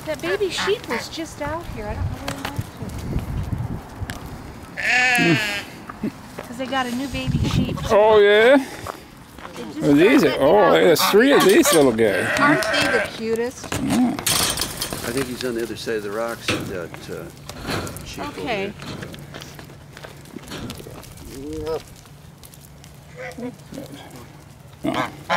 That baby sheep was just out here. I don't know where he went to. Because they got a new baby sheep. Oh, yeah? Well, these are, oh, there's 3 of these little guys. Aren't they the cutest? Yeah. I think he's on the other side of the rocks at that sheep Okay. over there.